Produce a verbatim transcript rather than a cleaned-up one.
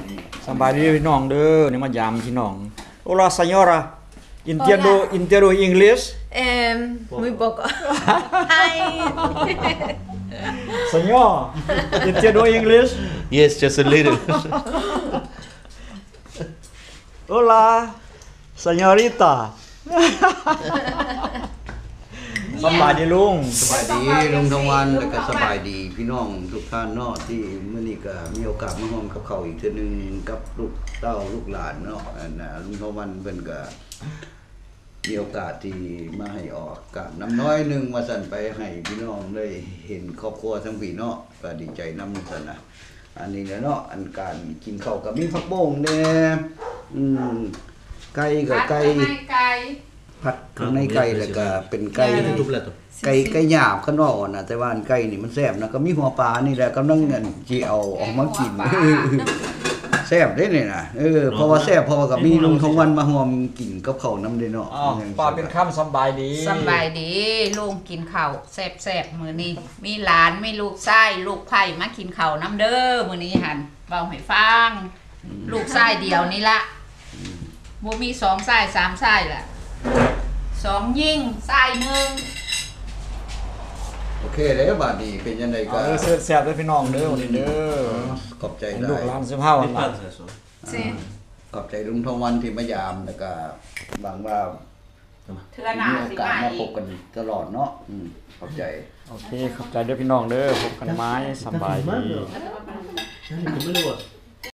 สบายดีพี่น้องเด้อนี่มายามพี่น้อง Hola señora Entiendo entiendo English Eh, muy poco. Hi. Señor Entiendo English Yes, just a little. Hola señorita สบายดีลุงสบายดีลุงทวันแล้วก็สบายดีพี่น้องทุกท่านเนาะที่มื้อนี้ก็มีโอกาสมาร่วมกับเขาอีกเทื่อนึงกับลูกเต้าลูกหลานเนาะอันน่ะลุงทวันเพิ่นก็มีโอกาสที่มาให้ออกกะน้ำน้อยนึงว่าสั่นไปให้พี่น้องได้เห็นครอบครัวทั้งพี่เนาะก็ดีใจนำสั่นน่ะอันนี้แหละเนาะอันการกินข้าวก็มีผักโป่งแน่อืมไก่ก็ไก่ไก่ผัดข้างในไก่แล้วก็เป็นไก่ ไก่ไก่หยาบข้างนอกน่ะแต่ว่าอันไก่นี่มันแซ่บนะก็มีหัวปลานี่แหละกำลังเงินสิเอาออกมากินแซ่บเด้นี่น่ะเออเพราะว่าแซ่บเพราะว่าก็มีลุงทองวันมาร่วมกินกับข้าวนํเด้เนาะอ้าวป้าเป็นคำสบายดีสบายดีลุงกินข้าวแซ่บๆมื้อนี้มีหลานมีลูกชายลูกไผ่มากินข้าวน้ำเด้อมื้อนี้หั่นเว้าให้ฟังลูกชายเดียวนี่ละบ่มีสองชายสามชายล่ะสองยิ่งชายหนึงโอเคแล้วบัดนี้เป็นจังได๋ก็เอาเด้อแซ่บๆเด้อพี่น้องเด้อวันนี้เด้อขอบใจให้ได้ลูกหลานสิบห้าวันละสิขอบใจลุงทองวันที่มายามแล้วก็หวังว่าเทื่อหน้ามีโอสิกาสมามาอีพกบกันตลอดเนาะอืมขอบใจโอเคขอบใจเด้อพี่น้องเด้อพบกันไม้สบายดี Come on.